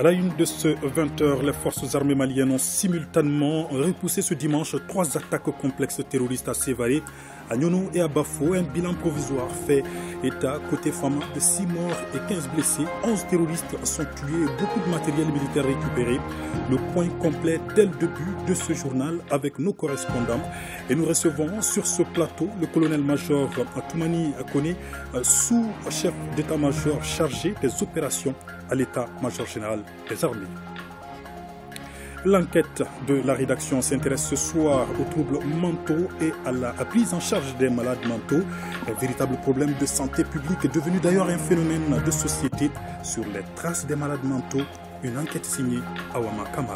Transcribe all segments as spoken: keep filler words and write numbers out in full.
À la une de ce vingt heures, les forces armées maliennes ont simultanément repoussé ce dimanche trois attaques complexes terroristes à Sévaré, à Nyono et à Bafo. Un bilan provisoire fait état côté Fama de six morts et quinze blessés. onze terroristes sont tués et beaucoup de matériel militaire récupéré. Le point complet dès le début de ce journal avec nos correspondants. Et nous recevons sur ce plateau le colonel-major Toumani Kone, sous-chef d'état-major chargé des opérations à l'état-major général des armées. L'enquête de la rédaction s'intéresse ce soir aux troubles mentaux et à la prise en charge des malades mentaux. Un véritable problème de santé publique est devenu d'ailleurs un phénomène de société. Sur les traces des malades mentaux, une enquête signée Awama Kamara.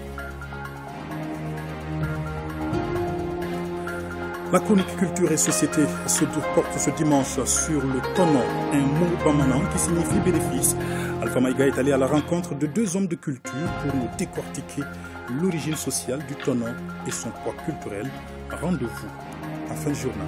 La chronique culture et société se porte ce dimanche sur le tono, un mot bamanan qui signifie bénéfice. Alpha Maïga est allé à la rencontre de deux hommes de culture pour nous décortiquer l'origine sociale du tono et son poids culturel. Rendez-vous en fin de journal.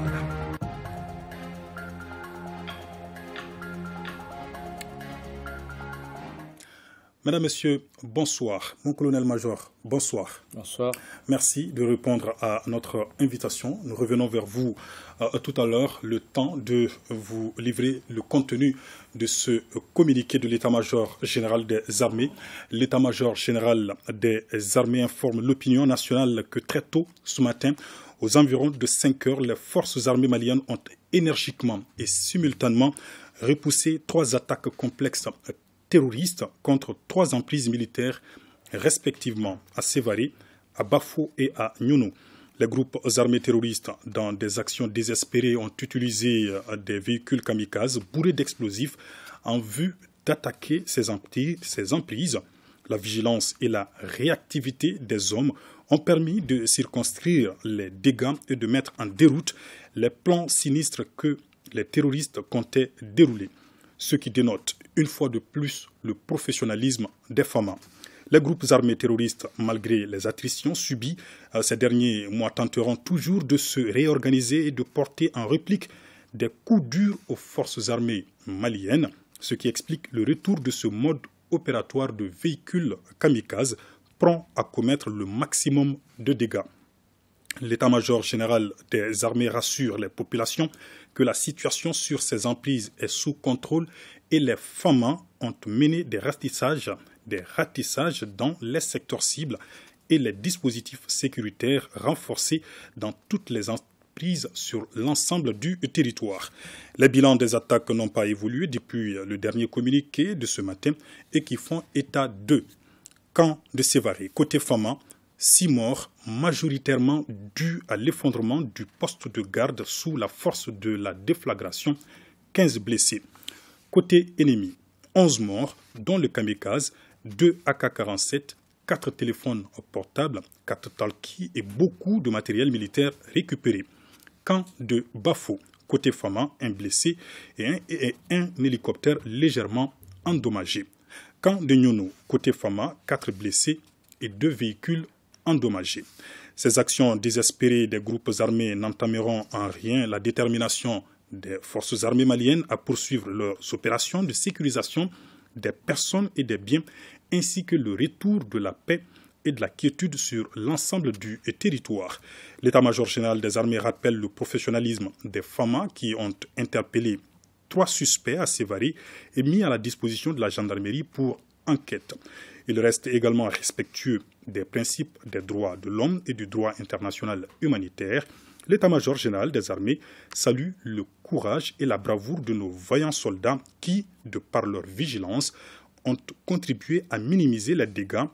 Mesdames, Messieurs, bonsoir. Mon colonel-major, bonsoir. Bonsoir. Merci de répondre à notre invitation. Nous revenons vers vous euh, tout à l'heure, le temps de vous livrer le contenu de ce communiqué de l'état-major général des armées. L'état-major général des armées informe l'opinion nationale que très tôt ce matin, aux environs de cinq heures, les forces armées maliennes ont énergiquement et simultanément repoussé trois attaques complexes terroristes contre trois emprises militaires, respectivement à Sévaré, à Bafo et à Nyono. Les groupes armés terroristes, dans des actions désespérées, ont utilisé des véhicules kamikazes bourrés d'explosifs en vue d'attaquer ces emprises. La vigilance et la réactivité des hommes ont permis de circonscrire les dégâts et de mettre en déroute les plans sinistres que les terroristes comptaient dérouler. Ce qui dénote une fois de plus le professionnalisme des F A M A. Les groupes armés terroristes, malgré les attritions subies euh, ces derniers mois, tenteront toujours de se réorganiser et de porter en réplique des coups durs aux forces armées maliennes, ce qui explique le retour de ce mode opératoire de véhicules kamikazes prompt à commettre le maximum de dégâts. L'état-major général des armées rassure les populations que la situation sur ces emprises est sous contrôle et les F A M A ont mené des ratissages, des ratissages dans les secteurs cibles et les dispositifs sécuritaires renforcés dans toutes les emprises sur l'ensemble du territoire. Les bilans des attaques n'ont pas évolué depuis le dernier communiqué de ce matin et qui font état de camp de Sévaré. Côté F A M A, six morts, majoritairement dus à l'effondrement du poste de garde sous la force de la déflagration, quinze blessés. Côté ennemi, onze morts, dont le kamikaze, deux A K quarante-sept, quatre téléphones portables, quatre talkies et beaucoup de matériel militaire récupéré. Camp de Bafo, côté F A M A, un blessé et un, et un hélicoptère légèrement endommagé. Camp de Nyono, côté F A M A, quatre blessés et deux véhicules endommagés. Ces actions désespérées des groupes armés n'entameront en rien la détermination des forces armées maliennes à poursuivre leurs opérations de sécurisation des personnes et des biens, ainsi que le retour de la paix et de la quiétude sur l'ensemble du territoire. L'état-major général des armées rappelle le professionnalisme des F A M A qui ont interpellé trois suspects à Sévaré et mis à la disposition de la gendarmerie pour enquête. Il reste également respectueux des principes des droits de l'homme et du droit international humanitaire. L'état-major général des armées salue le courage et la bravoure de nos vaillants soldats qui, de par leur vigilance, ont contribué à minimiser les dégâts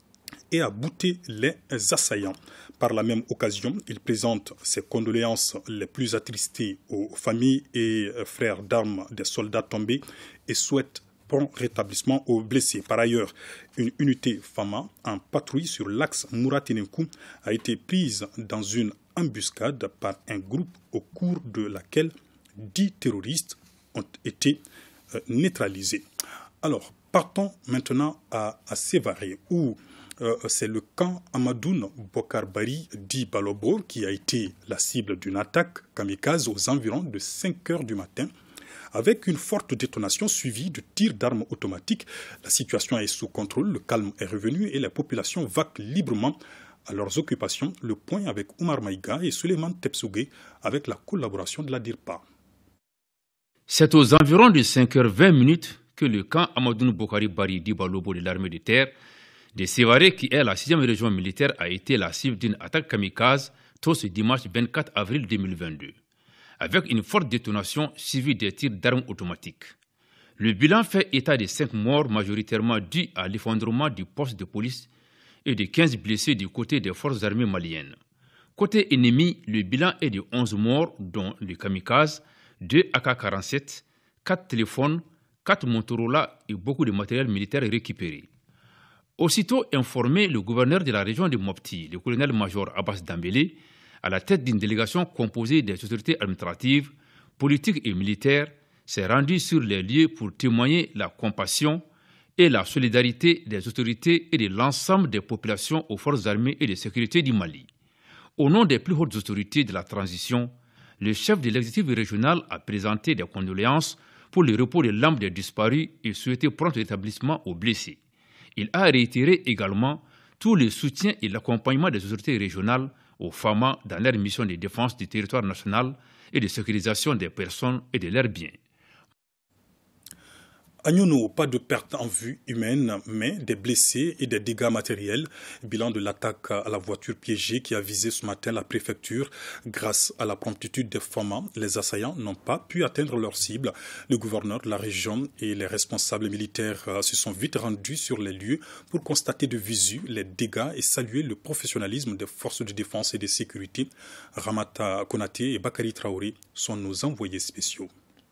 et à bouter les assaillants. Par la même occasion, il présente ses condoléances les plus attristées aux familles et frères d'armes des soldats tombés et souhaite prompt rétablissement aux blessés. Par ailleurs, une unité F A M A en patrouille sur l'axe Mouratinenkou a été prise dans une embuscade par un groupe au cours de laquelle dix terroristes ont été euh, neutralisés. Alors, partons maintenant à, à Sévaré, où euh, c'est le camp Amadoun Bokar Bari dit Balobo qui a été la cible d'une attaque kamikaze aux environs de cinq heures du matin. avec une forte détonation suivie de tirs d'armes automatiques. La situation est sous contrôle, le calme est revenu et les populations vaquent librement à leurs occupations. Le point avec Oumar Maïga et Suleiman Tepsougué avec la collaboration de la DIRPA. C'est aux environs de cinq heures vingt que le camp Amadoun Bokhari Bari Dibalobo de l'armée de terre de Sévaré, qui est la sixième région militaire, a été la cible d'une attaque kamikaze tôt ce dimanche vingt-quatre avril deux mille vingt-deux, avec une forte détonation suivie des tirs d'armes automatiques. Le bilan fait état de cinq morts majoritairement dus à l'effondrement du poste de police et de quinze blessés du côté des forces armées maliennes. Côté ennemi, le bilan est de onze morts, dont le kamikaze, deux A K quarante-sept, quatre téléphones, quatre Motorola et beaucoup de matériel militaire récupéré. Aussitôt informé, le gouverneur de la région de Mopti, le colonel-major Abbas Dambélé, à la tête d'une délégation composée des autorités administratives, politiques et militaires, s'est rendu sur les lieux pour témoigner la compassion et la solidarité des autorités et de l'ensemble des populations aux forces armées et de sécurité du Mali. Au nom des plus hautes autorités de la transition, le chef de l'exécutif régional a présenté des condoléances pour le repos de l'âme des disparus et souhaité prompt rétablissement aux blessés. Il a réitéré également tout le soutien et l'accompagnement des autorités régionales aux F A M A dans leur mission de défense du territoire national et de sécurisation des personnes et de leurs biens. À Nyono, pas de pertes en vue humaine, mais des blessés et des dégâts matériels. Bilan de l'attaque à la voiture piégée qui a visé ce matin la préfecture. Grâce à la promptitude des F A M A, les assaillants n'ont pas pu atteindre leur cible. Le gouverneur de la région et les responsables militaires se sont vite rendus sur les lieux pour constater de visu les dégâts et saluer le professionnalisme des forces de défense et de sécurité. Ramata Konaté et Bakari Traoré sont nos envoyés spéciaux.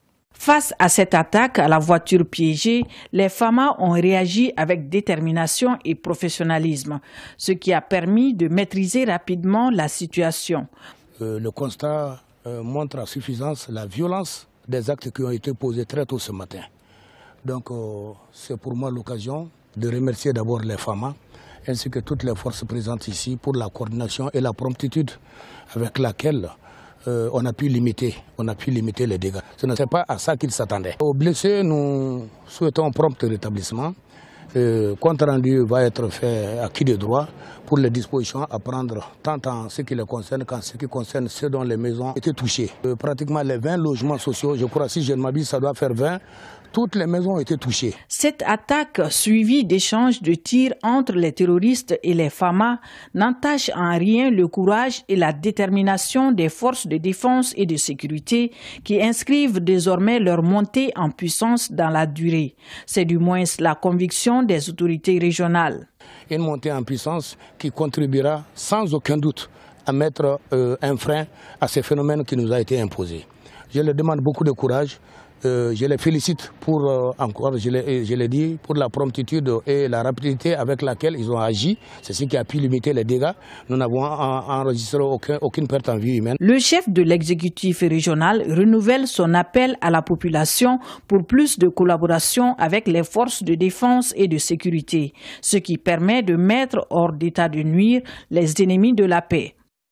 Face à cette attaque à la voiture piégée, les F A M A ont réagi avec détermination et professionnalisme, ce qui a permis de maîtriser rapidement la situation. Euh, le constat euh, montre à suffisance la violence des actes qui ont été posés très tôt ce matin. Donc euh, c'est pour moi l'occasion de remercier d'abord les F A M A ainsi que toutes les forces présentes ici pour la coordination et la promptitude avec laquelle Euh, on a pu limiter, on a pu limiter les dégâts. Ce n'est pas à ça qu'ils s'attendaient. Aux blessés, nous souhaitons prompt rétablissement. Euh, compte rendu va être fait à qui de droit pour les dispositions à prendre tant en ce qui les concerne qu'en ce qui concerne ceux dont les maisons étaient touchées. Euh, pratiquement les vingt logements sociaux, je crois si je ne m'abuse, ça doit faire vingt. Toutes les maisons ont été touchées. Cette attaque suivie d'échanges de tirs entre les terroristes et les F A M A n'entache en rien le courage et la détermination des forces de défense et de sécurité qui inscrivent désormais leur montée en puissance dans la durée. C'est du moins la conviction des autorités régionales. Une montée en puissance qui contribuera sans aucun doute à mettre euh, un frein à ces phénomènes qui nous a été imposés. Je leur demande beaucoup de courage. Euh, je les félicite pour, euh, encore, je l'ai dit, pour la promptitude et la rapidité avec laquelle ils ont agi. C'est ce qui a pu limiter les dégâts. Nous n'avons enregistré aucun, aucune perte en vie humaine. Le chef de l'exécutif régional renouvelle son appel à la population pour plus de collaboration avec les forces de défense et de sécurité, ce qui permet de mettre hors d'état de nuire les ennemis de la paix.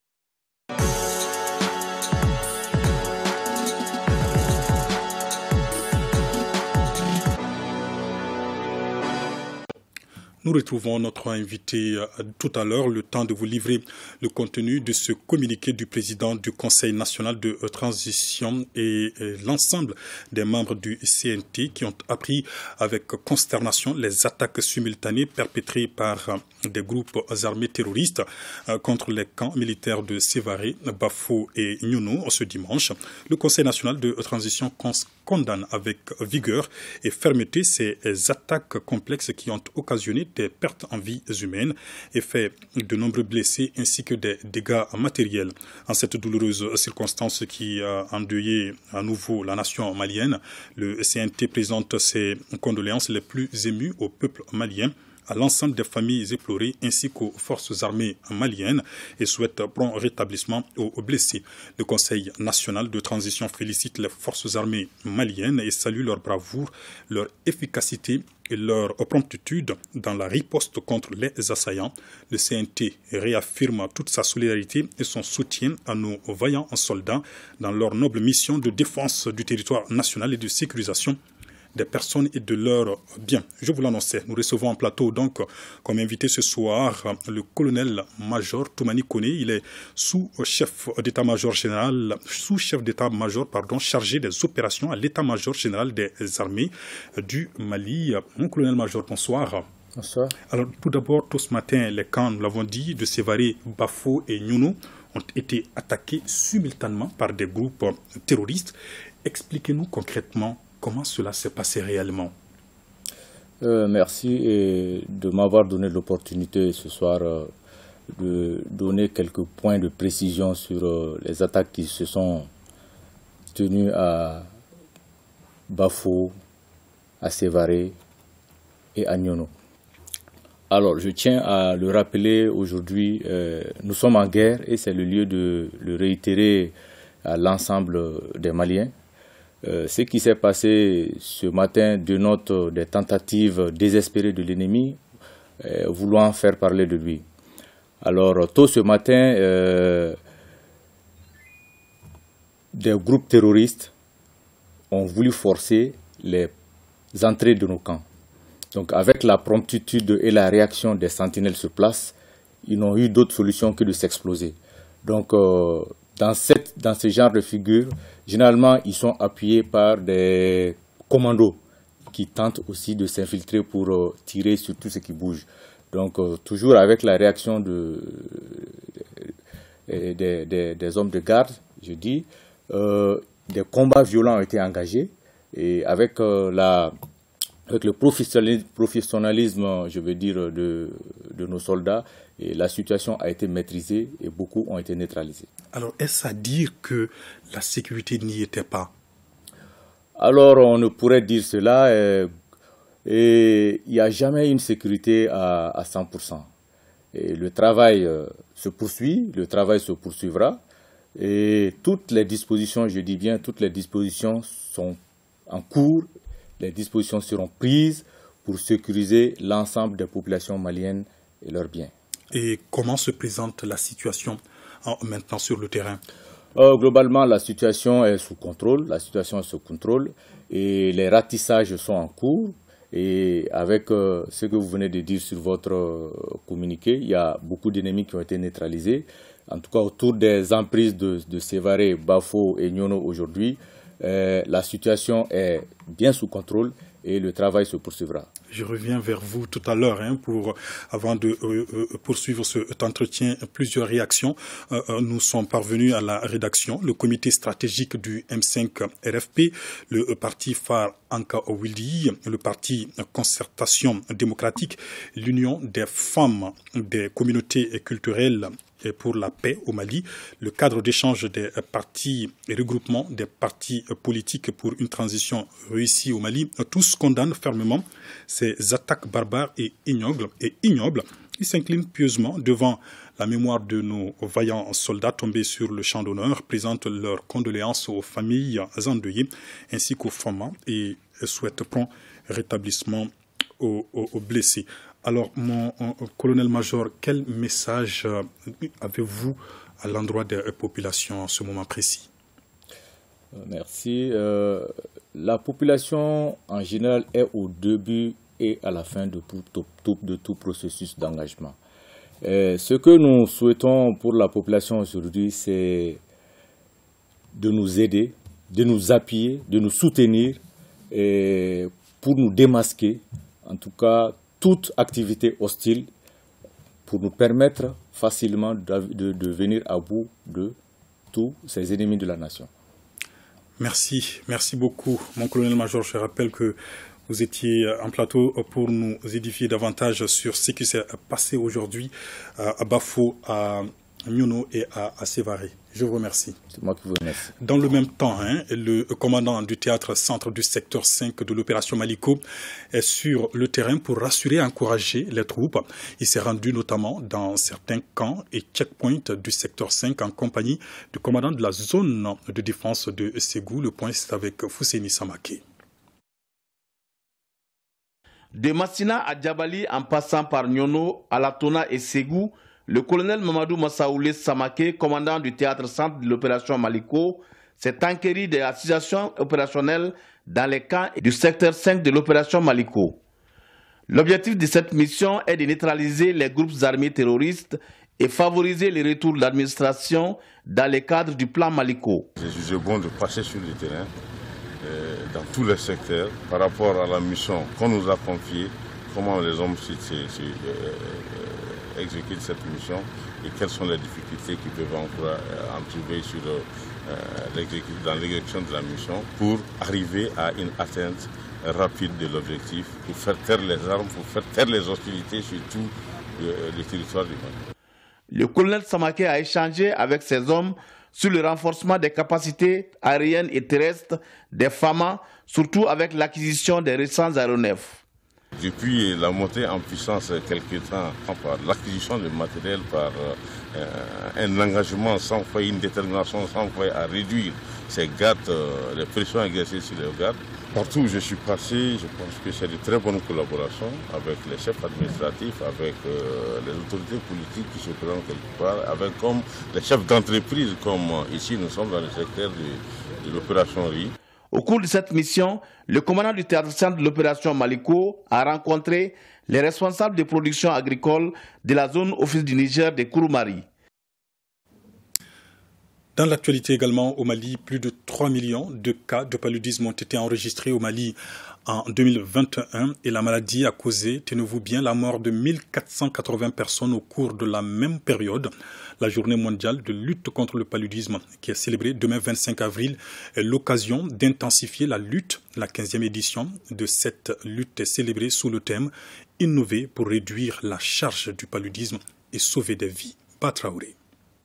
Nous retrouvons notre invité tout à l'heure, le temps de vous livrer le contenu de ce communiqué du président du Conseil national de transition et l'ensemble des membres du C N T qui ont appris avec consternation les attaques simultanées perpétrées par des groupes armés terroristes contre les camps militaires de Sévaré, Bafo et Nyono ce dimanche. Le Conseil national de transition condamne avec vigueur et fermeté ces attaques complexes qui ont occasionné des pertes en vies humaines et fait de nombreux blessés ainsi que des dégâts matériels. En cette douloureuse circonstance qui a endeuillé à nouveau la nation malienne, le C N T présente ses condoléances les plus émues au peuple malien. à l'ensemble des familles éplorées ainsi qu'aux forces armées maliennes et souhaite prompt rétablissement aux blessés. Le Conseil national de transition félicite les forces armées maliennes et salue leur bravoure, leur efficacité et leur promptitude dans la riposte contre les assaillants. Le C N T réaffirme toute sa solidarité et son soutien à nos vaillants soldats dans leur noble mission de défense du territoire national et de sécurisation des personnes et de leurs biens. Je vous l'annonçais, nous recevons en plateau donc comme invité ce soir le colonel-major Toumani Koné. Il est sous-chef d'état-major général, sous-chef d'état-major pardon, chargé des opérations à l'état-major général des armées du Mali. Mon colonel-major, bonsoir. Bonsoir. Alors tout d'abord, tout ce matin, les camps, nous l'avons dit, de Sévaré, Bafo et Nyuno ont été attaqués simultanément par des groupes terroristes. Expliquez-nous concrètement comment cela s'est passé réellement. euh, Merci et de m'avoir donné l'opportunité ce soir euh, de donner quelques points de précision sur euh, les attaques qui se sont tenues à Bafo, à Sévaré et à Nyuno. Alors, je tiens à le rappeler aujourd'hui, euh, nous sommes en guerre et c'est le lieu de le réitérer à l'ensemble des Maliens. Euh, ce qui s'est passé ce matin dénote des tentatives désespérées de l'ennemi euh, voulant faire parler de lui. Alors, tôt ce matin, euh, des groupes terroristes ont voulu forcer les entrées de nos camps. Donc, avec la promptitude et la réaction des sentinelles sur place, ils n'ont eu d'autre solution que de s'exploser. Donc, euh, dans, cette, dans ce genre de figure, généralement, ils sont appuyés par des commandos qui tentent aussi de s'infiltrer pour euh, tirer sur tout ce qui bouge. Donc, euh, toujours avec la réaction de, de, de, de, des hommes de garde, je dis, euh, des combats violents ont été engagés et avec, euh, la, avec le professionnalisme, professionnalisme, je veux dire, de, de nos soldats, et la situation a été maîtrisée et beaucoup ont été neutralisés. Alors, est-ce à dire que la sécurité n'y était pas? Alors, on ne pourrait dire cela. Et, et il n'y a jamais une sécurité à, à cent pour cent. Et le travail euh, se poursuit, le travail se poursuivra. Et toutes les dispositions, je dis bien, toutes les dispositions sont en cours. Les dispositions seront prises pour sécuriser l'ensemble des populations maliennes et leurs biens. Et comment se présente la situation en, maintenant sur le terrain? euh, Globalement, la situation est sous contrôle. La situation est sous contrôle et les ratissages sont en cours. Et avec euh, ce que vous venez de dire sur votre euh, communiqué, il y a beaucoup d'ennemis qui ont été neutralisés. En tout cas, autour des emprises de, de Sévaré, Bafo et Nyuno aujourd'hui, euh, la situation est bien sous contrôle et le travail se poursuivra. Je reviens vers vous tout à l'heure hein, pour, avant de euh, euh, poursuivre cet entretien, plusieurs réactions. Euh, euh, nous sommes parvenus à la rédaction. Le comité stratégique du M cinq R F P, le euh, parti phare Anka Owili, le parti Concertation démocratique, l'Union des femmes des communautés culturelles et pour la paix au Mali, le cadre d'échange des partis et regroupement des partis politiques pour une transition réussie au Mali, tous condamnent fermement ces attaques barbares et ignobles. Et ignobles. Ils s'inclinent pieusement devant la mémoire de nos vaillants soldats tombés sur le champ d'honneur, présentent leurs condoléances aux familles endeuillées ainsi qu'aux femmes et souhaitent prompt rétablissement aux, aux, aux blessés. Alors, mon colonel-major, quel message euh, avez-vous à l'endroit des populations en ce moment précis? Merci. Euh, la population, en général, est au début et à la fin de tout, tout, de tout processus d'engagement. Ce que nous souhaitons pour la population aujourd'hui, c'est de nous aider, de nous appuyer, de nous soutenir et pour nous démasquer, en tout cas, toute activité hostile pour nous permettre facilement de, de, de venir à bout de tous ces ennemis de la nation. Merci, merci beaucoup. Mon colonel-major, je rappelle que vous étiez en plateau pour nous édifier davantage sur ce qui s'est passé aujourd'hui à Bafo, à Nyuno et à, à Sévaré. Je vous remercie. C'est moi qui vous remercie. Dans le même temps, hein, le commandant du théâtre centre du secteur cinq de l'opération Maliko est sur le terrain pour rassurer et encourager les troupes. Il s'est rendu notamment dans certains camps et checkpoints du secteur cinq en compagnie du commandant de la zone de défense de Ségou. Le point c'est avec Fousséni Samaké. De Massina à Djabali en passant par Nyono, Alatona et Ségou, le colonel Mamadou Massaoulé Samaké, commandant du théâtre centre de l'opération Maliko, s'est enquéri des situations opérationnelles dans les camps du secteur cinq de l'opération Maliko. L'objectif de cette mission est de neutraliser les groupes armés terroristes et favoriser le retour de l'administration dans le cadre du plan Maliko. J'ai jugé bon de passer sur le terrain euh, dans tous les secteurs par rapport à la mission qu'on nous a confiée, comment les hommes se, se, se, euh, exécutent cette mission et quelles sont les difficultés qu'ils peuvent encore euh, en trouver sur, euh, dans l'exécution de la mission pour arriver à une atteinte rapide de l'objectif, pour faire taire les armes, pour faire taire les hostilités sur tout euh, le territoire du Mali. Le colonel Samaké a échangé avec ses hommes sur le renforcement des capacités aériennes et terrestres des F A M A, surtout avec l'acquisition des récents aéronefs. Depuis la montée en puissance quelque temps par l'acquisition de matériel, par euh, un engagement sans faille, une détermination sans faille à réduire ces gardes, euh, les pressions exercées sur les gardes. Partout où je suis passé, je pense que c'est de très bonnes collaborations avec les chefs administratifs, avec euh, les autorités politiques qui se présentent quelque part, avec comme les chefs d'entreprise, comme euh, ici nous sommes dans le secteur de, de l'opération Riz. Au cours de cette mission, le commandant du théâtre centre de l'opération Maliko a rencontré les responsables de production agricole de la zone office du Niger de Kouroumari. Dans l'actualité également, au Mali, plus de trois millions de cas de paludisme ont été enregistrés au Mali en deux mille vingt et un et la maladie a causé, tenez-vous bien, la mort de mille quatre cent quatre-vingts personnes au cours de la même période. La journée mondiale de lutte contre le paludisme, qui est célébrée demain vingt-cinq avril, est l'occasion d'intensifier la lutte. La quinzième édition de cette lutte est célébrée sous le thème « Innover pour réduire la charge du paludisme et sauver des vies ». Batraouré.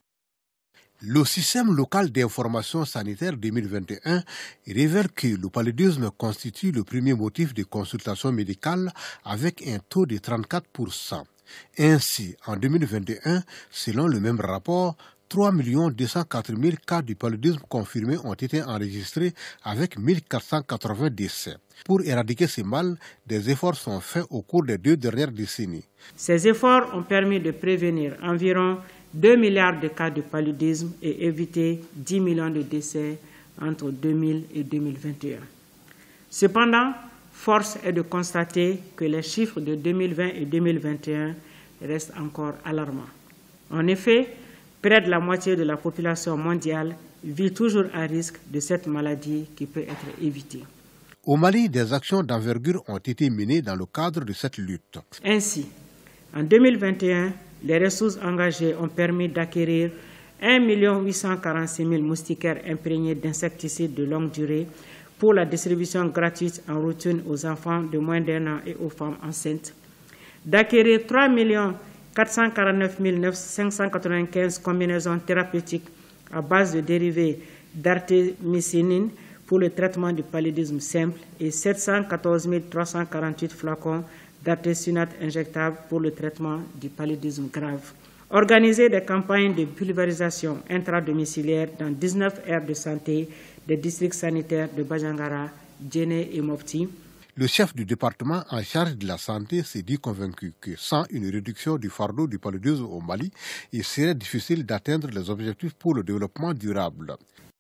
Le système local d'information sanitaire deux mille vingt et un révèle que le paludisme constitue le premier motif de consultation médicale avec un taux de trente-quatre pour cent. Ainsi, en deux mille vingt et un, selon le même rapport, trois millions deux cent quatre mille cas de paludisme confirmés ont été enregistrés avec mille quatre cent quatre-vingts décès. Pour éradiquer ce mal, des efforts sont faits au cours des deux dernières décennies. Ces efforts ont permis de prévenir environ deux milliards de cas de paludisme et éviter dix millions de décès entre deux mille et deux mille vingt et un. Cependant, force est de constater que les chiffres de deux mille vingt et deux mille vingt et un restent encore alarmants. En effet, près de la moitié de la population mondiale vit toujours à risque de cette maladie qui peut être évitée. Au Mali, des actions d'envergure ont été menées dans le cadre de cette lutte. Ainsi, en deux mille vingt et un, les ressources engagées ont permis d'acquérir un million huit cent quarante-six mille moustiquaires imprégnés d'insecticides de longue durée pour la distribution gratuite en routine aux enfants de moins d'un an et aux femmes enceintes, d'acquérir trois millions quatre cent quarante-neuf mille cinq cent quatre-vingt-quinze combinaisons thérapeutiques à base de dérivés d'artémisinine pour le traitement du paludisme simple et sept cent quatorze mille trois cent quarante-huit flacons d'artésunate injectable pour le traitement du paludisme grave. Organiser des campagnes de pulvérisation intradomiciliaire dans dix-neuf aires de santé des districts sanitaires de Bajangara, Djéné et Mopti. Le chef du département en charge de la santé s'est dit convaincu que sans une réduction du fardeau du paludisme au Mali, il serait difficile d'atteindre les objectifs pour le développement durable.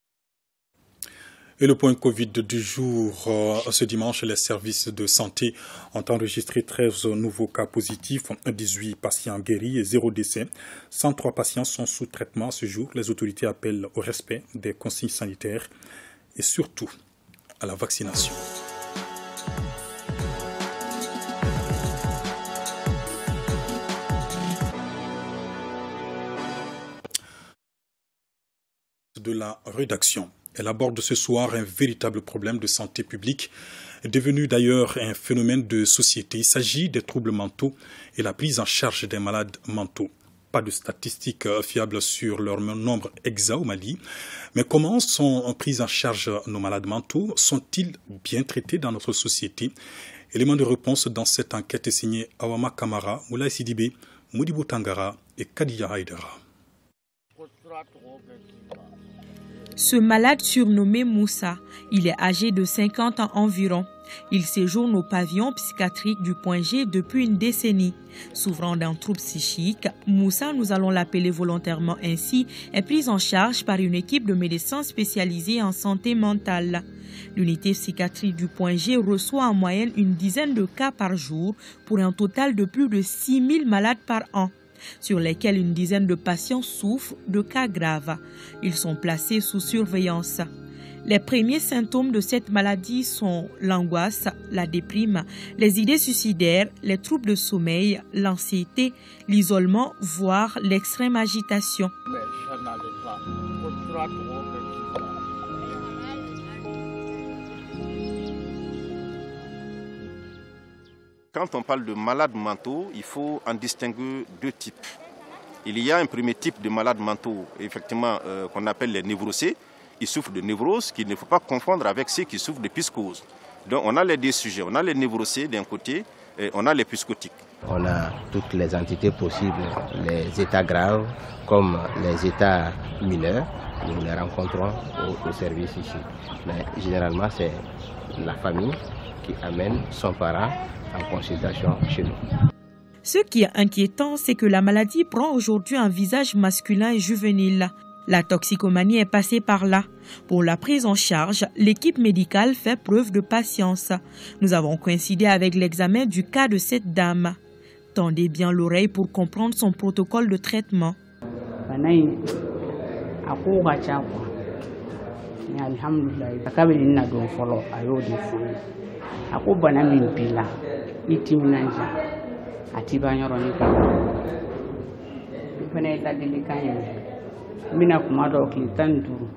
Et le point Covid du jour, euh, ce dimanche, les services de santé ont enregistré treize nouveaux cas positifs, dix-huit patients guéris et zéro décès. cent trois patients sont sous traitement à ce jour. Les autorités appellent au respect des consignes sanitaires et surtout à la vaccination. De la rédaction. Elle aborde ce soir un véritable problème de santé publique, devenu d'ailleurs un phénomène de société. Il s'agit des troubles mentaux et la prise en charge des malades mentaux. pas de statistiques fiables sur leur nombre exact au Mali. Mais comment sont pris en charge nos malades mentaux? Sont-ils bien traités dans notre société? Élément de réponse dans cette enquête est signé Awama Kamara, Moulay Sidibé, Moudibou Tangara et Kadiya Haïdara. Ce malade surnommé Moussa, il est âgé de cinquante ans environ. Il séjourne au pavillon psychiatrique du Point G depuis une décennie. Souffrant d'un trouble psychique, Moussa, nous allons l'appeler volontairement ainsi, est pris en charge par une équipe de médecins spécialisés en santé mentale. L'unité psychiatrique du Point G reçoit en moyenne une dizaine de cas par jour pour un total de plus de six mille malades par an, sur lesquels une dizaine de patients souffrent de cas graves. Ils sont placés sous surveillance. Les premiers symptômes de cette maladie sont l'angoisse, la déprime, les idées suicidaires, les troubles de sommeil, l'anxiété, l'isolement, voire l'extrême agitation. Quand on parle de malades mentaux, il faut en distinguer deux types. Il y a un premier type de malades mentaux, effectivement, euh, qu'on appelle les névrosés. Ils souffrent de névrose, qu'il ne faut pas confondre avec ceux qui souffrent de psychose. Donc on a les deux sujets. On a les névrosés d'un côté et on a les psychotiques. On a toutes les entités possibles, les états graves comme les états mineurs. Nous les rencontrons au, au service ici. Mais généralement, c'est la famille qui amène son parent en consultation chez nous. Ce qui est inquiétant, c'est que la maladie prend aujourd'hui un visage masculin et juvénile. La toxicomanie est passée par là. Pour la prise en charge, l'équipe médicale fait preuve de patience. Nous avons coïncidé avec l'examen du cas de cette dame. Tendez bien l'oreille pour comprendre son protocole de traitement. Mina kuma dɔw kile tan ni duuru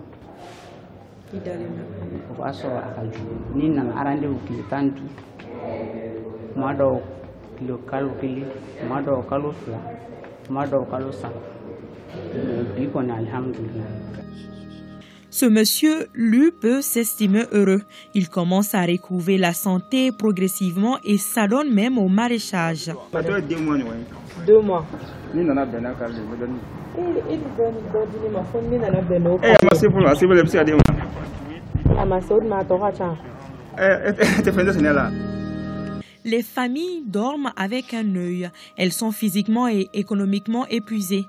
o b'a sɔrɔ a ka jugu ni nana rendez-vous kile tan ni duuru kuma dɔw kilo kalo kelen kuma dɔw kalo fila kuma dɔw kalo saba bi kɔni alhamdulillah. Ce monsieur, lui, peut s'estimer heureux. Il commence à recouvrer la santé progressivement et s'adonne même au maraîchage. Deux mois. Les familles dorment avec un œil. Elles sont physiquement et économiquement épuisées.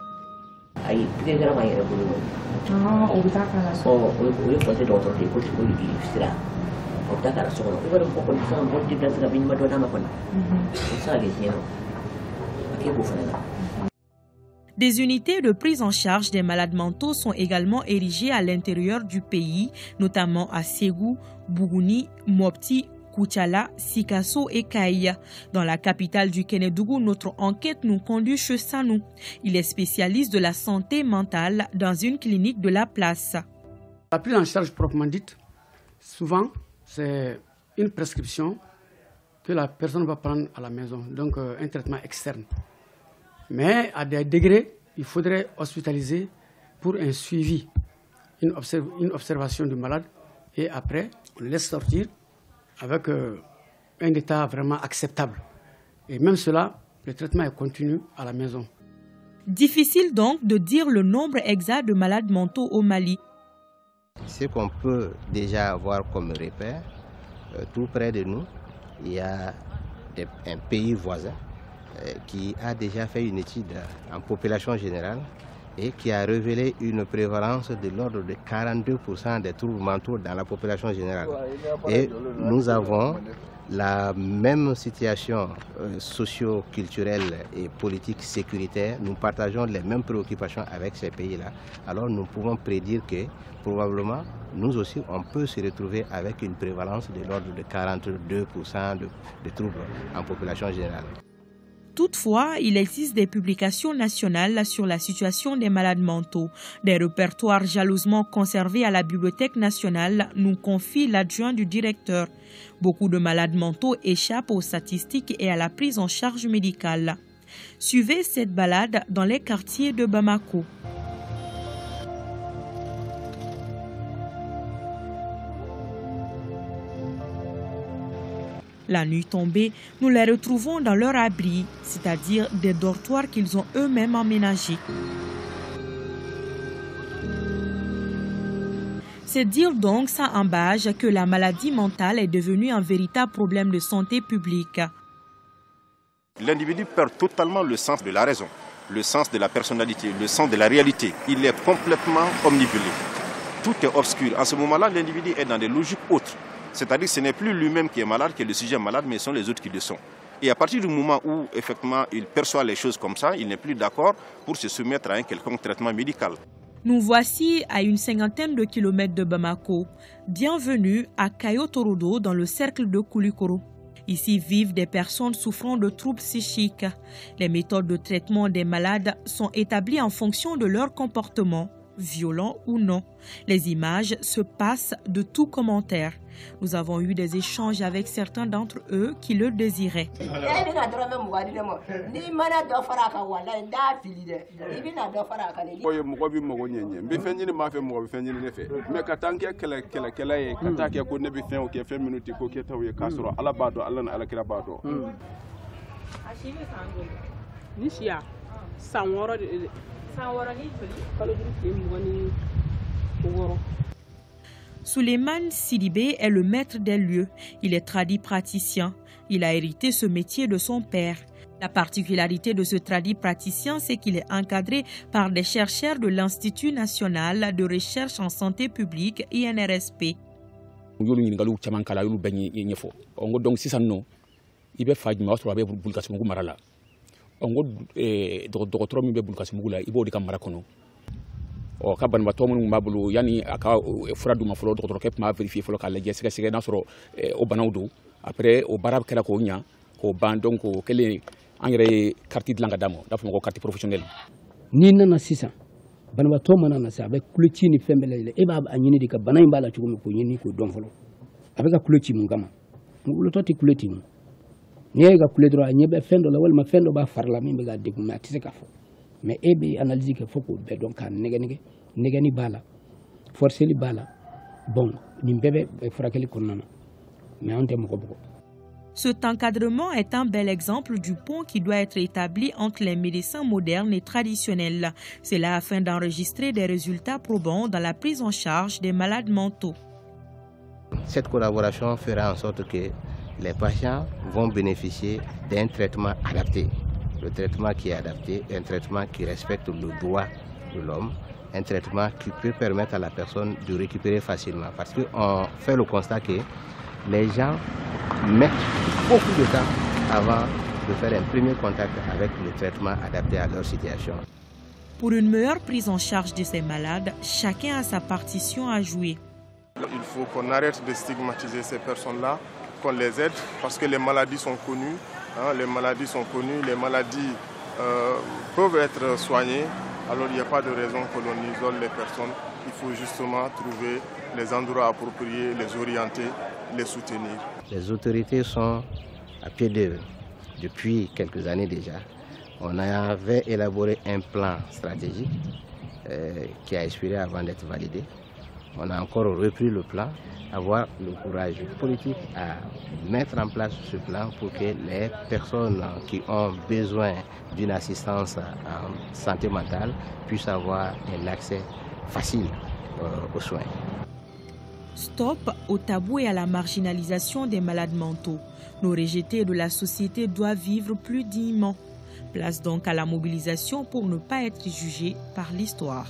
Des unités de prise en charge des malades mentaux sont également érigées à l'intérieur du pays, notamment à Ségou, Bougouni, Mopti, Koutiala, Sikasso et Kaïa. Dans la capitale du Kénédougou, notre enquête nous conduit chez Sanou. Il est spécialiste de la santé mentale dans une clinique de la place. La prise en charge proprement dite, souvent, c'est une prescription que la personne va prendre à la maison, donc euh, un traitement externe. Mais à des degrés, il faudrait hospitaliser pour un suivi, une, observ une observation du malade, et après, on le laisse sortir avec euh, un état vraiment acceptable. Et même cela, le traitement est continu à la maison. Difficile donc de dire le nombre exact de malades mentaux au Mali. Ce qu'on peut déjà avoir comme repère, euh, tout près de nous, il y a des, un pays voisin euh, qui a déjà fait une étude en population générale et qui a révélé une prévalence de l'ordre de quarante-deux pour cent des troubles mentaux dans la population générale. Et nous avons la même situation euh, socio-culturelle et politique sécuritaire. Nous partageons les mêmes préoccupations avec ces pays-là. Alors nous pouvons prédire que probablement nous aussi on peut se retrouver avec une prévalence de l'ordre de quarante-deux pour cent de, de troubles en population générale. Toutefois, il existe des publications nationales sur la situation des malades mentaux. Des répertoires jalousement conservés à la Bibliothèque nationale, nous confie l'adjoint du directeur. Beaucoup de malades mentaux échappent aux statistiques et à la prise en charge médicale. Suivez cette balade dans les quartiers de Bamako. La nuit tombée, nous les retrouvons dans leur abri, c'est-à-dire des dortoirs qu'ils ont eux-mêmes aménagés. C'est dire donc sans embâche que la maladie mentale est devenue un véritable problème de santé publique. L'individu perd totalement le sens de la raison, le sens de la personnalité, le sens de la réalité. Il est complètement omnibulé. Tout est obscur. En ce moment-là, l'individu est dans des logiques autres. C'est-à-dire que ce n'est plus lui-même qui est malade, qui est le sujet malade, mais ce sont les autres qui le sont. Et à partir du moment où, effectivement, il perçoit les choses comme ça, il n'est plus d'accord pour se soumettre à un quelconque traitement médical. Nous voici à une cinquantaine de kilomètres de Bamako. Bienvenue à Kayotorodo dans le cercle de Koulikoro. Ici vivent des personnes souffrant de troubles psychiques. Les méthodes de traitement des malades sont établies en fonction de leur comportement, violent ou non. Les images se passent de tout commentaire. Nous avons eu des échanges avec certains d'entre eux qui le désiraient. Souleymane Sidibé est le maître des lieux. Il est tradit praticien. Il a hérité ce métier de son père. La particularité de ce tradit praticien, c'est qu'il est encadré par des chercheurs de l'Institut national de recherche en santé publique, I N R S P. o ka banbato mun mabulu yani aka fura duma folo docteur kep ma vérifier folo ka lajɛ sɛgɛ sɛgɛ na sɔrɔ o banaw do après o barab kɛra ko ɲa ko ban donc ko kelen an yɛrɛ ye carte dilan ka damo da fɔ ko carte professionnelle ni nana sisan banbato mana na sa avec clôture ni fɛn bɛɛ e b'a a ɲini de ka bana in b'a la cogo min ko ɲini ko dɔn fɔlɔ a bɛ ka clôture mun kama ngolotɔ tɛ clôture mun ni ye ka clôture dɔrɔn a ɲɛ bɛ fɛn dɔ la walima fɛn dɔ b'a fari la min bɛ ka degun mais a tɛ se ka fɔ mais e bɛ analyse kɛ fo k'o bɛɛ dɔn k'a nɛgɛ nɛgɛ nɛgɛni b'a la forceli b'a la bon nin bɛɛ bɛ furakɛli kɔnɔna na mais an tɛ mɔgɔ bugɔ. Cet encadrement est un bel exemple du pont qui doit être établi entre les médecins modernes et traditionnels. C'est là afin d'enregistrer des résultats probants dans la prise en charge des malades mentaux. Cette collaboration fera en sorte que les patients vont bénéficier d'un traitement adapté. Le traitement qui est adapté, un traitement qui respecte le droit de l'homme, un traitement qui peut permettre à la personne de récupérer facilement. Parce qu'on fait le constat que les gens mettent beaucoup de temps avant de faire un premier contact avec le traitement adapté à leur situation. Pour une meilleure prise en charge de ces malades, chacun a sa partition à jouer. Il faut qu'on arrête de stigmatiser ces personnes-là, qu'on les aide, parce que les maladies sont connues. Hein, les maladies sont connues, les maladies euh, peuvent être soignées, alors il n'y a pas de raison que l'on isole les personnes. Il faut justement trouver les endroits appropriés, les orienter, les soutenir. Les autorités sont à pied d'œuvre depuis quelques années déjà. On avait élaboré un plan stratégique euh, qui a expiré avant d'être validé. On a encore repris le plan, avoir le courage politique à mettre en place ce plan pour que les personnes qui ont besoin d'une assistance en santé mentale puissent avoir un accès facile euh, aux soins. Stop au tabou et à la marginalisation des malades mentaux. Nos rejetés de la société doivent vivre plus dignement. Place donc à la mobilisation pour ne pas être jugés par l'histoire.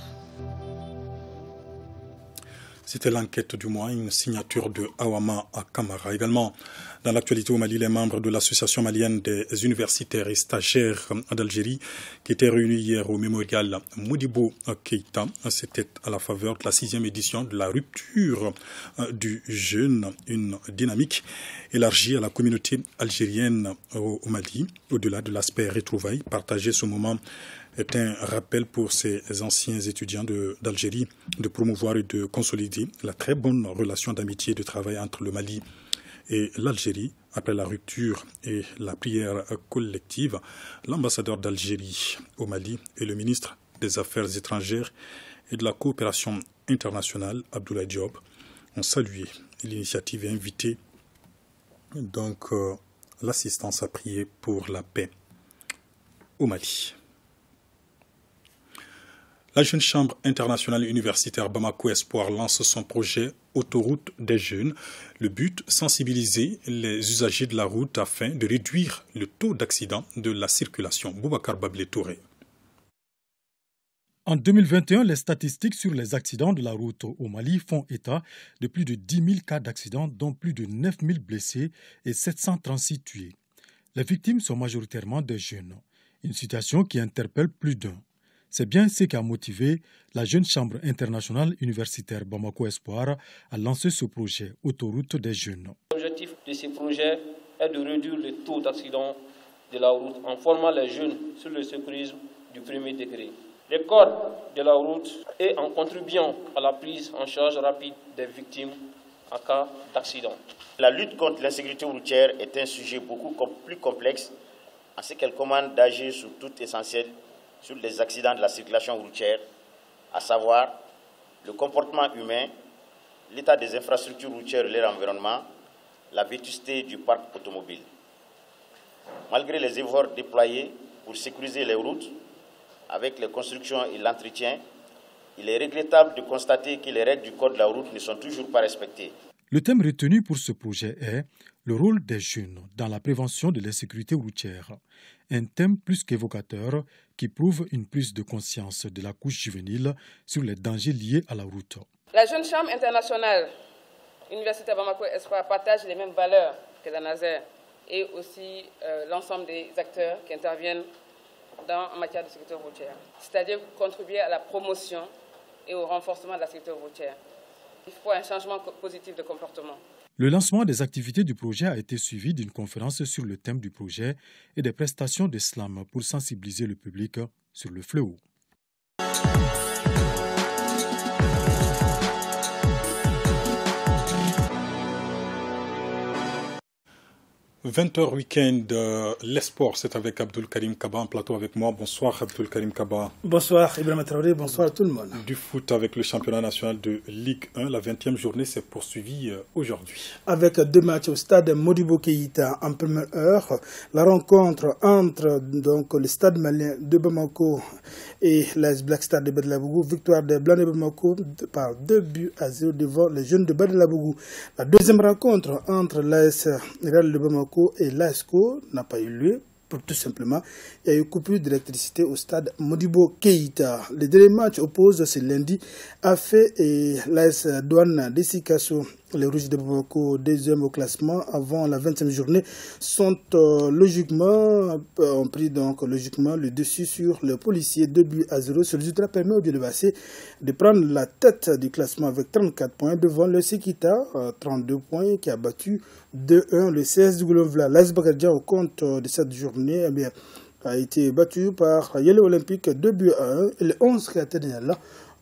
C'était l'enquête du mois, une signature de Awama Kamara. Également, dans l'actualité au Mali, les membres de l'Association malienne des universitaires et stagiaires d'Algérie qui étaient réunis hier au mémorial Modibo Keïta, c'était à la faveur de la sixième édition de la rupture du jeûne, une dynamique élargie à la communauté algérienne au Mali. Au-delà de l'aspect retrouvailles, partager ce moment est un rappel pour ces anciens étudiants d'Algérie de, de promouvoir et de consolider la très bonne relation d'amitié et de travail entre le Mali et l'Algérie. Après la rupture et la prière collective, l'ambassadeur d'Algérie au Mali et le ministre des Affaires étrangères et de la coopération internationale, Abdoulaye Diop, ont salué l'initiative et invité donc euh, l'assistance à prier pour la paix au Mali. La Jeune Chambre internationale universitaire Bamako Espoir lance son projet Autoroute des jeunes. Le but, sensibiliser les usagers de la route afin de réduire le taux d'accident de la circulation. Boubacar Bablé Touré. En deux mille vingt et un, les statistiques sur les accidents de la route au Mali font état de plus de dix mille cas d'accidents, dont plus de neuf mille blessés et sept cent trente-six tués. Les victimes sont majoritairement des jeunes, une situation qui interpelle plus d'un. C'est bien ce qui a motivé la Jeune Chambre internationale universitaire Bamako Espoir à lancer ce projet Autoroute des jeunes. L'objectif de ce projet est de réduire le taux d'accident de la route en formant les jeunes sur le secourisme du premier degré, les codes de la route et en contribuant à la prise en charge rapide des victimes en cas d'accident. La lutte contre l'insécurité routière est un sujet beaucoup plus complexe en ce qu'elle commande d'agir sur tout essentiel sur les accidents de la circulation routière, à savoir le comportement humain, l'état des infrastructures routières et leur environnement, la vétusté du parc automobile. Malgré les efforts déployés pour sécuriser les routes, avec les constructions et l'entretien, il est regrettable de constater que les règles du code de la route ne sont toujours pas respectées. Le thème retenu pour ce projet est le rôle des jeunes dans la prévention de l'insécurité routière. Un thème plus qu'évocateur qui prouve une prise de conscience de la couche juvénile sur les dangers liés à la route. La Jeune Chambre internationale Université Bamako Espoir partage les mêmes valeurs que la Nazaire et aussi euh, l'ensemble des acteurs qui interviennent dans, en matière de sécurité routière, c'est-à-dire contribuer à la promotion et au renforcement de la sécurité routière. Il faut un changement positif de comportement. Le lancement des activités du projet a été suivi d'une conférence sur le thème du projet et des prestations de slam pour sensibiliser le public sur le fléau. vingt heures week-end, euh, l'espoir, c'est avec Abdul Karim Kaba en plateau avec moi. Bonsoir Abdul Karim Kaba. Bonsoir Ibrahim Traoré, bonsoir à tout le monde. Du foot avec le championnat national de Ligue un, la vingtième journée s'est poursuivie euh, aujourd'hui. Avec deux matchs au stade Modibo Keïta en première heure, la rencontre entre donc, le stade malien de Bamako et l'A S Black Star de Badelabougou, victoire des Blancs de Bamako par deux buts à zéro devant les jeunes de Badelabougou. La deuxième rencontre entre l'A S Real de Bamako et l'A S C O n'a pas eu lieu. Pour tout simplement, il y a eu coupure d'électricité au stade Modibo Keïta. Le dernier match oppose ce lundi Afé et l'A S Douane de Sikasso. Les Rouges de Bamako, deuxième au classement avant la vingtième journée, sont euh, logiquement, euh, ont pris donc logiquement le dessus sur les policiers. deux buts à zéro. Ce résultat permet au Dieu-de-Bassé de prendre la tête du classement avec trente-quatre points devant le Sekita, euh, trente-deux points, qui a battu deux un le C S du Goulovla. L'A S Bagadia au compte euh, de cette journée eh bien, a été battu par Yale Olympique deux buts à un et les onze qui étaient là.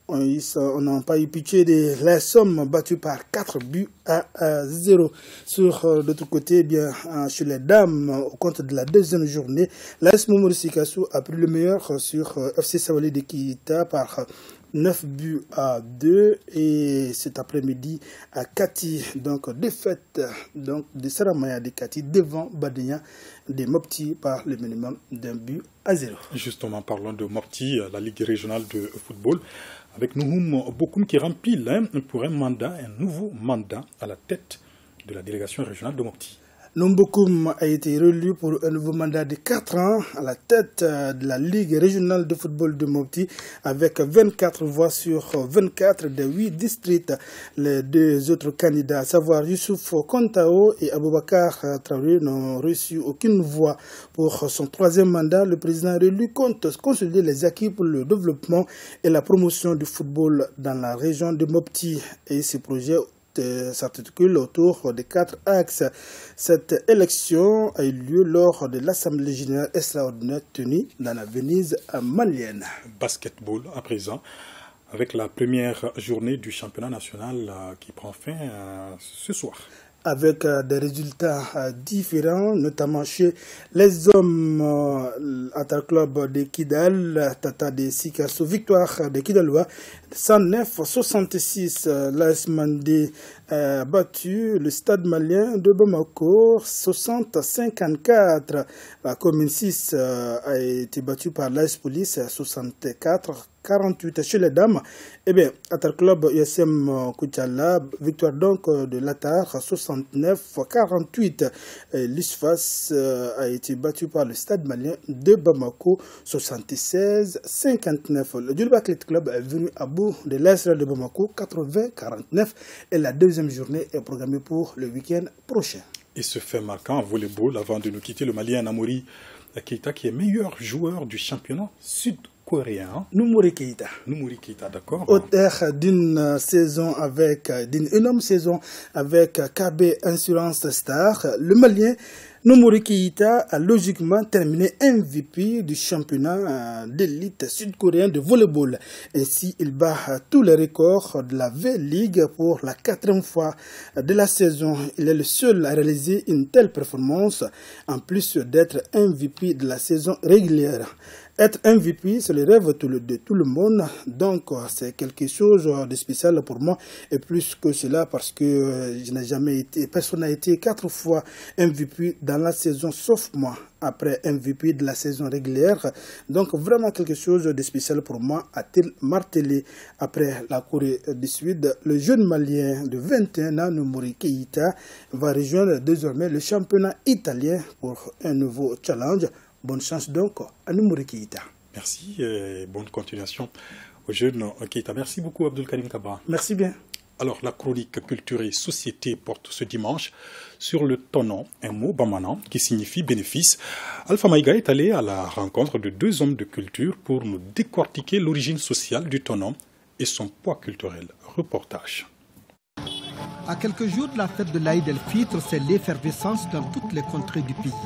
On n'a pas eu pitié de la somme battue par quatre buts à zéro. Sur euh, l'autre côté, eh bien, euh, chez les dames, au compte de la deuxième journée, l'A S Momoru Sikasso a pris le meilleur sur euh, F C Sawali de Kita par euh, neuf buts à deux. Et cet après-midi, à Kati, donc défaite donc, de Saramaya de Kati devant Badenia de Mopti par le minimum d'un but à zéro. Justement, parlons de Mopti, la Ligue régionale de football, avec Nouhoum Bokoum qui remplit hein, pour un mandat, un nouveau mandat à la tête de la délégation régionale de Mopti. Nombokoum a été réélu pour un nouveau mandat de quatre ans à la tête de la Ligue régionale de football de Mopti avec vingt-quatre voix sur vingt-quatre des huit districts. Les deux autres candidats, à savoir Youssouf Kontao et Aboubakar Traoré, n'ont reçu aucune voix pour son troisième mandat. Le président réélu compte consolider les acquis pour le développement et la promotion du football dans la région de Mopti et ses projets s'articule autour de quatre axes. Cette élection a eu lieu lors de l'Assemblée générale extraordinaire tenue dans la Venise malienne. Basketball à présent, avec la première journée du championnat national qui prend fin ce soir. avec euh, des résultats euh, différents, notamment chez les hommes euh, Atal Club de Kidal, Tata de Sikasso, victoire de Kidalois, cent neuf à soixante-six, euh, l'A S Mandé a battu le Stade malien de Bamako, soixante à cinquante-quatre. La commune six euh, a été battue par l'A S Police, soixante-quatre à quarante-huit. Chez les dames, eh bien, Atal Club U S M Koutiala, victoire donc de l'Atar, soixante-neuf à quarante-huit. L'I S F A S euh, a été battu par le Stade malien de Bamako, soixante-seize à cinquante-neuf. Le Djulba Athletic Club est venu à bout de l'A S R de Bamako, quatre-vingts à quarante-neuf. Et la deuxième journée est programmée pour le week-end prochain. Et ce fait marquant en volleyball, avant de nous quitter, le Malien Namouri Keita, qui est meilleur joueur du championnat sud-coréen. Numuri Keita. Numuri Keita, d'accord. Auteur d'une saison avec, d'une énorme saison avec K B Insurance Star, le Malien Numuri Keita a logiquement terminé M V P du championnat d'élite sud-coréen de volleyball. Ainsi, il bat tous les records de la V-League pour la quatrième fois de la saison. Il est le seul à réaliser une telle performance, en plus d'être M V P de la saison régulière. Être M V P, c'est le rêve de tout le monde, donc c'est quelque chose de spécial pour moi, et plus que cela parce que je n'ai jamais été, personne n'a été quatre fois M V P dans la saison, sauf moi, après M V P de la saison régulière. Donc vraiment quelque chose de spécial pour moi, a-t-il martelé. Après la Corée du Sud, le jeune Malien de vingt et un ans, Numuri Keita, va rejoindre désormais le championnat italien pour un nouveau challenge. Bonne chance donc à Numuri Keita. Merci et bonne continuation au jeune Keita. Merci beaucoup Abdul Karim Kaba. Merci bien. Alors la chronique culture et société porte ce dimanche sur le tonon, un mot bamanan qui signifie bénéfice. Alpha Maïga est allé à la rencontre de deux hommes de culture pour nous décortiquer l'origine sociale du tonon et son poids culturel. Reportage. À quelques jours de la fête de l'Aïd el-Fitr, c'est l'effervescence dans toutes les contrées du pays.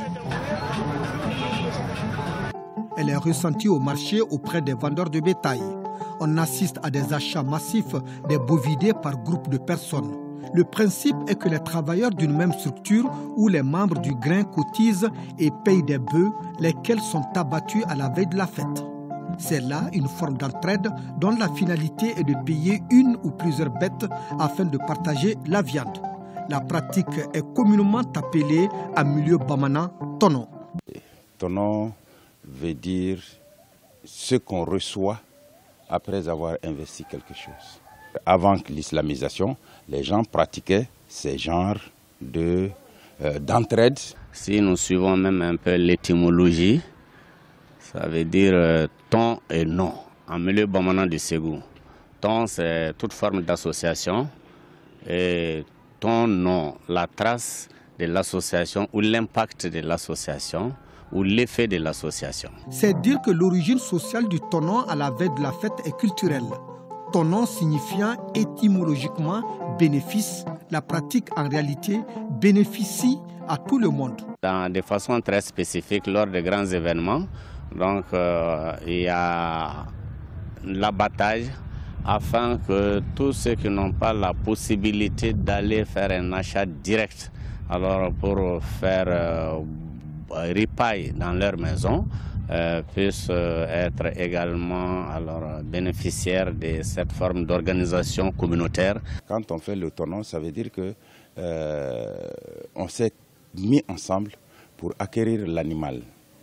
Elle est ressentie au marché auprès des vendeurs de bétail. On assiste à des achats massifs des bovidés par groupe de personnes. Le principe est que les travailleurs d'une même structure ou les membres du grain cotisent et payent des bœufs, lesquels sont abattus à la veille de la fête. C'est là une forme d'entraide dont la finalité est de payer une ou plusieurs bêtes afin de partager la viande. La pratique est communément appelée en milieu bamana tonon. Tonon veut dire ce qu'on reçoit après avoir investi quelque chose. Avant l'islamisation, les gens pratiquaient ces genres de, euh, d'entraide. Si nous suivons même un peu l'étymologie, ça veut dire euh, ton et non, en milieu bamana du Ségou. Ton, c'est toute forme d'association, et ton, non, la trace de l'association ou l'impact de l'association ou l'effet de l'association. C'est dire que l'origine sociale du tonon à la veille de la fête est culturelle. Tonon signifiant étymologiquement bénéfice, la pratique en réalité bénéficie à tout le monde. Dans des façons très spécifiques, lors de grands événements, donc euh, il y a l'abattage afin que tous ceux qui n'ont pas la possibilité d'aller faire un achat direct, alors pour faire euh, ripaille dans leur maison, euh, puissent euh, être également alors, bénéficiaires de cette forme d'organisation communautaire. Quand on fait le tonon, ça veut dire que euh, on s'est mis ensemble pour acquérir l'animal,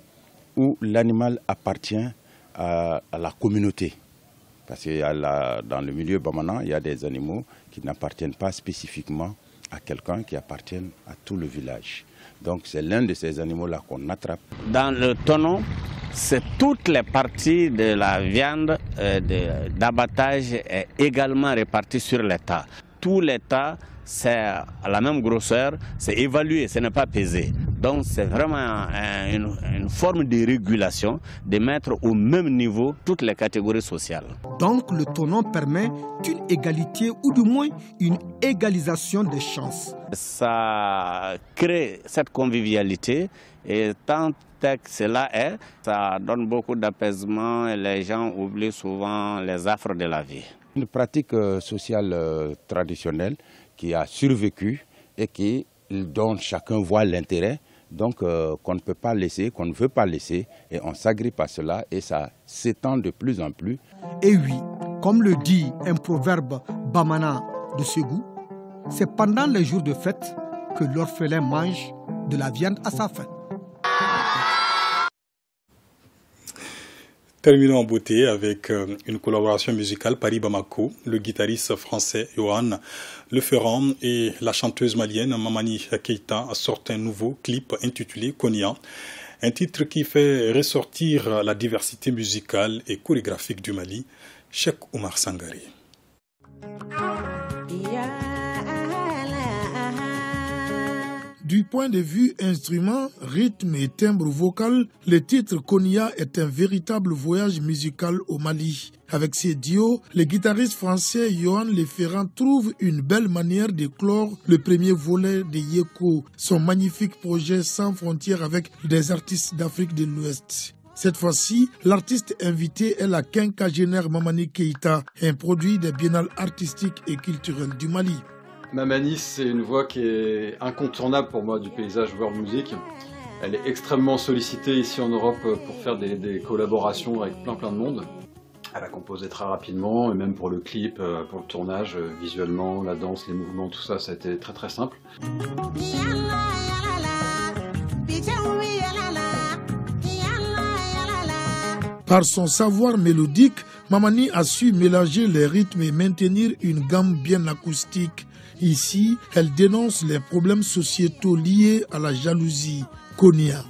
où l'animal appartient à, à la communauté. Parce que dans le milieu bamana, il y a des animaux qui n'appartiennent pas spécifiquement à quelqu'un, qui appartiennent à tout le village. Donc c'est l'un de ces animaux-là qu'on attrape. Dans le tonon, c'est toutes les parties de la viande euh, d'abattage est également réparties sur les tas. Tout les tas, c'est à la même grosseur, c'est évalué, ce n'est pas pesé. Donc c'est vraiment un, une, une forme de régulation, de mettre au même niveau toutes les catégories sociales. Donc le tonon permet une égalité ou du moins une égalisation des chances. Ça crée cette convivialité et tant que cela est, ça donne beaucoup d'apaisement et les gens oublient souvent les affres de la vie. Une pratique sociale traditionnelle qui a survécu et qui, dont chacun voit l'intérêt, donc euh, qu'on ne peut pas laisser, qu'on ne veut pas laisser, et on s'agrippe à cela et ça s'étend de plus en plus. Et oui, comme le dit un proverbe bamana de Ségou, c'est pendant les jours de fête que l'orphelin mange de la viande à sa faim. Terminons en beauté avec euh, une collaboration musicale Paris-Bamako. Le guitariste français Johan Leferrand et la chanteuse malienne Mamani Keita sortent un nouveau clip intitulé Konia. Un titre qui fait ressortir la diversité musicale et chorégraphique du Mali. Cheikh Oumar Sangaré. Du point de vue instrument, rythme et timbre vocal, le titre Konia est un véritable voyage musical au Mali. Avec ses duos, le guitariste français Johan Leferrand trouve une belle manière de clore le premier volet de Yeko, son magnifique projet sans frontières avec des artistes d'Afrique de l'Ouest. Cette fois-ci, l'artiste invité est la quinquagénaire Mamani Keita, un produit des biennales artistiques et culturelles du Mali. Mamani, c'est une voix qui est incontournable pour moi du paysage world music. Elle est extrêmement sollicitée ici en Europe pour faire des, des collaborations avec plein plein de monde. Elle a composé très rapidement, et même pour le clip, pour le tournage, visuellement, la danse, les mouvements, tout ça, ça a été très très simple. Par son savoir mélodique, Mamani a su mélanger les rythmes et maintenir une gamme bien acoustique. Ici, elle dénonce les problèmes sociétaux liés à la jalousie. Konia.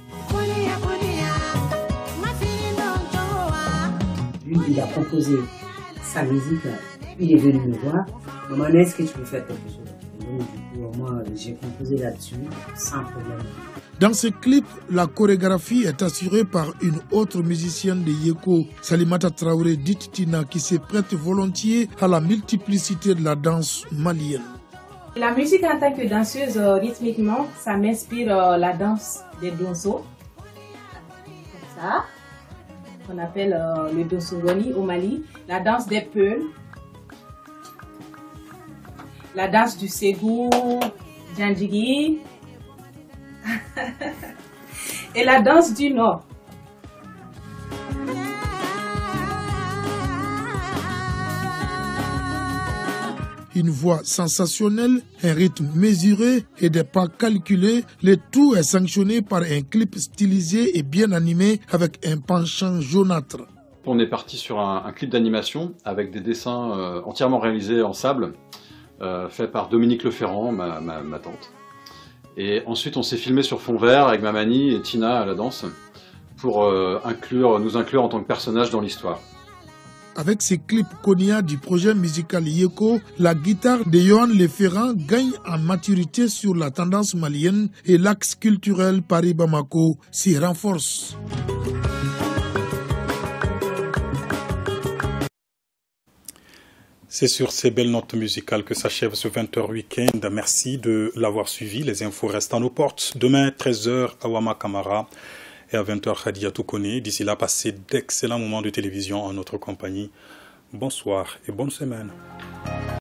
Lui, il a composé sa musique, il est venu me voir. Maman, est-ce que tu peux faire quelque chose? Donc, du coup, moi, j'ai composé là-dessus, sans problème. Dans ce clip, la chorégraphie est assurée par une autre musicienne de Yeko, Salimata Traoré dite Tina, qui se prête volontiers à la multiplicité de la danse malienne. La musique en tant que danseuse, euh, rythmiquement, ça m'inspire euh, la danse des donso. Comme ça, qu'on appelle euh, le donsogoni au Mali. La danse des peuls. La danse du ségou, djandjigi. Et la danse du Nord. Une voix sensationnelle, un rythme mesuré et des pas calculés, le tout est sanctionné par un clip stylisé et bien animé avec un penchant jaunâtre. On est parti sur un, un clip d'animation avec des dessins euh, entièrement réalisés en sable, euh, fait par Dominique Leferrand, ma, ma, ma tante. Et ensuite on s'est filmé sur fond vert avec Mamani et Tina à la danse pour euh, inclure, nous inclure en tant que personnage dans l'histoire. Avec ces clips Konia du projet musical Yeko, la guitare de Johan Leferrand gagne en maturité sur la tendance malienne et l'axe culturel Paris-Bamako s'y renforce. C'est sur ces belles notes musicales que s'achève ce vingt heures week-end. Merci de l'avoir suivi. Les infos restent à nos portes. Demain, treize heures, Awama Kamara. Et à vingt heures, Khadia Toukone. D'ici là, passez d'excellents moments de télévision en notre compagnie. Bonsoir et bonne semaine.